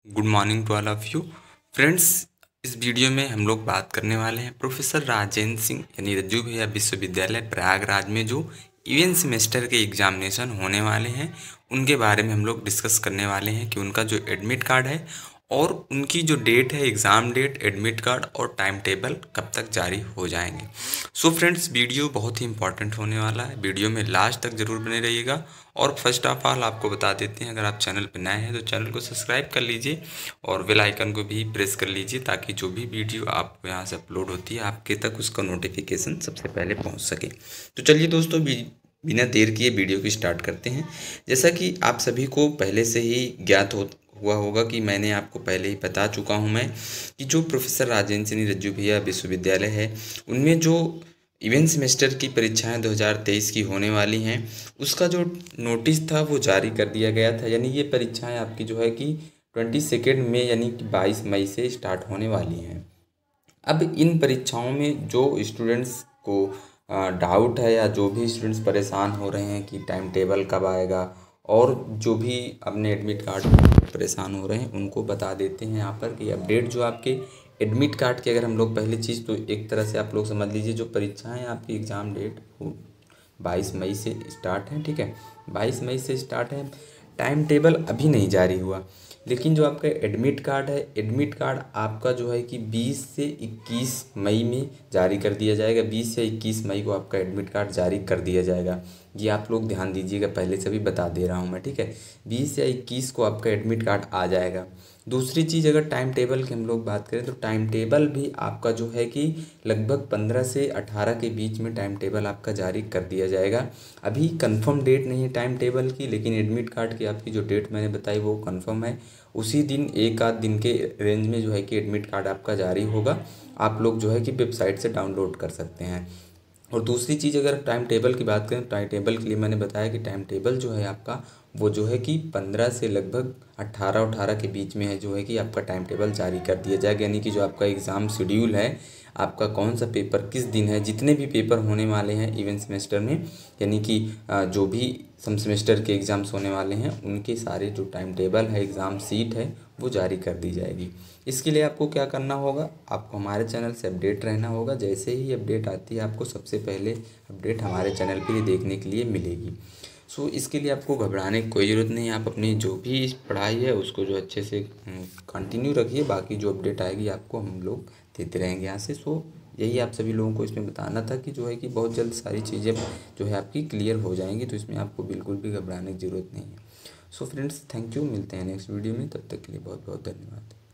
Good morning to all of you friends. इस video में हम लोग बात करने वाले हैं प्रोफेसर राजेंद्र सिंह यानी रज्जू भैया विश्वविद्यालय प्रयागराज में जो इवेन सेमेस्टर के एग्जामिनेशन होने वाले हैं उनके बारे में हम लोग डिस्कस करने वाले हैं कि उनका जो एडमिट कार्ड है और उनकी जो डेट है, एग्ज़ाम डेट, एडमिट कार्ड और टाइम टेबल कब तक जारी हो जाएंगे। सो फ्रेंड्स, वीडियो बहुत ही इंपॉर्टेंट होने वाला है। वीडियो में लास्ट तक ज़रूर बने रहिएगा। और फर्स्ट ऑफ ऑल आपको बता देते हैं, अगर आप चैनल पर नए हैं तो चैनल को सब्सक्राइब कर लीजिए और बेल आइकन को भी प्रेस कर लीजिए ताकि जो भी वीडियो आपको यहाँ से अपलोड होती है आपके तक उसका नोटिफिकेशन सबसे पहले पहुँच सके। तो चलिए दोस्तों, बिना देर किए वीडियो की स्टार्ट करते हैं। जैसा कि आप सभी को पहले से ही ज्ञात हुआ होगा कि मैंने आपको पहले ही बता चुका हूं मैं कि जो प्रोफेसर राजेंद्र सिंह रज्जू भैया विश्वविद्यालय है उनमें जो इवेंट सेमेस्टर की परीक्षाएं 2023 की होने वाली हैं उसका जो नोटिस था वो जारी कर दिया गया था। यानी ये परीक्षाएं आपकी जो है कि 22 मई यानी कि 22 मई से स्टार्ट होने वाली हैं। अब इन परीक्षाओं में जो स्टूडेंट्स को डाउट है या जो भी स्टूडेंट्स परेशान हो रहे हैं कि टाइम टेबल कब आएगा और जो भी अपने एडमिट कार्ड परेशान हो रहे हैं उनको बता देते हैं यहाँ पर कि अपडेट जो आपके एडमिट कार्ड की, अगर हम लोग पहली चीज़ तो एक तरह से आप लोग समझ लीजिए जो परीक्षाएं आपकी एग्ज़ाम डेट 22 मई से स्टार्ट है। ठीक है, 22 मई से स्टार्ट है। टाइम टेबल अभी नहीं जारी हुआ, लेकिन जो आपका एडमिट कार्ड है, एडमिट कार्ड आपका जो है कि 20 से 21 मई में जारी कर दिया जाएगा। 20 से 21 मई को आपका एडमिट कार्ड जारी कर दिया जाएगा। ये आप लोग ध्यान दीजिएगा, पहले से भी बता दे रहा हूँ मैं। ठीक है, 20 या 21 को आपका एडमिट कार्ड आ जाएगा। दूसरी चीज़, अगर टाइम टेबल की हम लोग बात करें तो टाइम टेबल भी आपका जो है कि लगभग 15 से 18 के बीच में टाइम टेबल आपका जारी कर दिया जाएगा। अभी कंफर्म डेट नहीं है टाइम टेबल की, लेकिन एडमिट कार्ड की आपकी जो डेट मैंने बताई वो कंफर्म है। उसी दिन एक आध दिन के रेंज में जो है कि एडमिट कार्ड आपका जारी होगा। आप लोग जो है कि वेबसाइट से डाउनलोड कर सकते हैं। और दूसरी चीज़, अगर टाइम टेबल की बात करें, टाइम टेबल के लिए मैंने बताया कि टाइम टेबल जो है आपका वो जो है कि 15 से लगभग 18 के बीच में है जो है कि आपका टाइम टेबल जारी कर दिया जाएगा। यानी कि जो आपका एग्ज़ाम शेड्यूल है, आपका कौन सा पेपर किस दिन है, जितने भी पेपर होने वाले हैं इवेंट सेमेस्टर में, यानी कि जो भी सम सेमेस्टर के एग्ज़ाम्स होने वाले हैं उनके सारे जो टाइम टेबल है, एग्ज़ाम सीट है, वो जारी कर दी जाएगी। इसके लिए आपको क्या करना होगा, आपको हमारे चैनल से अपडेट रहना होगा। जैसे ही अपडेट आती है आपको सबसे पहले अपडेट हमारे चैनल पर ही देखने के लिए मिलेगी। सो इसके लिए आपको घबराने की कोई ज़रूरत नहीं है। आप अपनी जो भी पढ़ाई है उसको जो अच्छे से कंटिन्यू रखिए। बाकी जो अपडेट आएगी आपको हम लोग देते रहेंगे यहाँ से। सो यही आप सभी लोगों को इसमें बताना था कि जो है कि बहुत जल्द सारी चीज़ें जो है आपकी क्लियर हो जाएंगी, तो इसमें आपको बिल्कुल भी घबराने की ज़रूरत नहीं है। So friends, thank you. मिलते हैं नेक्स्ट वीडियो में, तब तक के लिए बहुत बहुत धन्यवाद।